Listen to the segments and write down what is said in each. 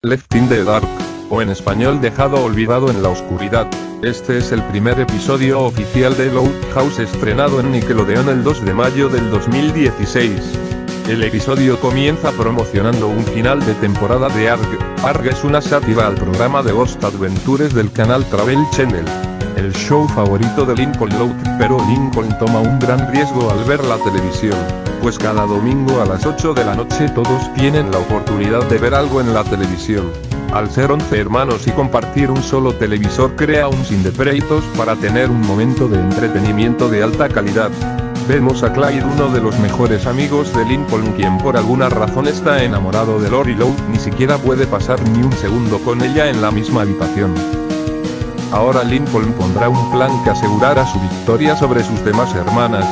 Left in the Dark, o en español Dejado olvidado en la oscuridad. Este es el primer episodio oficial de Loud House estrenado en Nickelodeon el 2 de mayo del 2016. El episodio comienza promocionando un final de temporada de ARG. ARG es una sátira al programa de Ghost Adventures del canal Travel Channel, el show favorito de Lincoln Loud, pero Lincoln toma un gran riesgo al ver la televisión, pues cada domingo a las 8 de la noche todos tienen la oportunidad de ver algo en la televisión. Al ser 11 hermanos y compartir un solo televisor crea un sinseparados para tener un momento de entretenimiento de alta calidad. Vemos a Clyde, uno de los mejores amigos de Lincoln, quien por alguna razón está enamorado de Lori Loud, ni siquiera puede pasar ni un segundo con ella en la misma habitación. Ahora Lincoln pondrá un plan que asegurará su victoria sobre sus demás hermanas.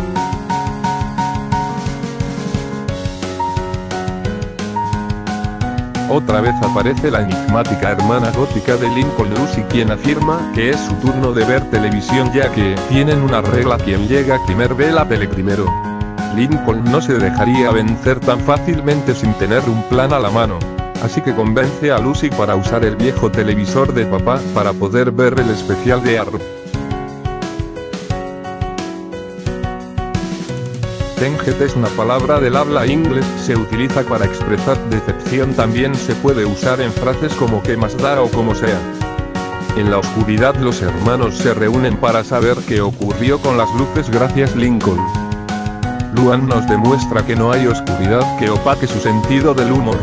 Otra vez aparece la enigmática hermana gótica de Lincoln, Lucy, quien afirma que es su turno de ver televisión ya que tienen una regla: quien llega primero ve la tele primero. Lincoln no se dejaría vencer tan fácilmente sin tener un plan a la mano, así que convence a Lucy para usar el viejo televisor de papá para poder ver el especial de ARG. Tangent es una palabra del habla inglés, se utiliza para expresar decepción, también se puede usar en frases como "qué más da" o "como sea". En la oscuridad los hermanos se reúnen para saber qué ocurrió con las luces gracias Lincoln. Luan nos demuestra que no hay oscuridad que opaque su sentido del humor.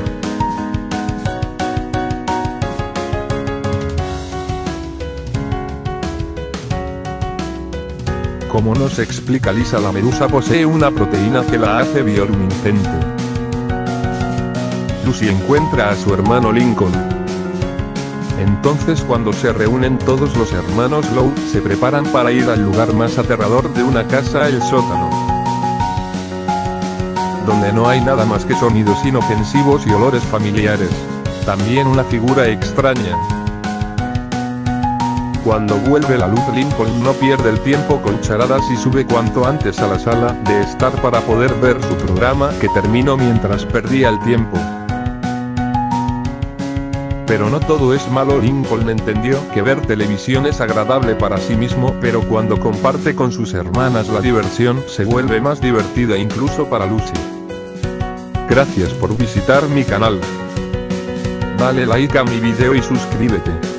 Como nos explica Lisa, la medusa posee una proteína que la hace bioluminiscente. Lucy encuentra a su hermano Lincoln. Entonces, cuando se reúnen todos los hermanos Loud, se preparan para ir al lugar más aterrador de una casa, el sótano, donde no hay nada más que sonidos inofensivos y olores familiares. También una figura extraña. Cuando vuelve la luz, Lincoln no pierde el tiempo con charadas y sube cuanto antes a la sala de estar para poder ver su programa, que terminó mientras perdía el tiempo. Pero no todo es malo. Lincoln entendió que ver televisión es agradable para sí mismo, pero cuando comparte con sus hermanas la diversión se vuelve más divertida incluso para Lucy. Gracias por visitar mi canal. Dale like a mi video y suscríbete.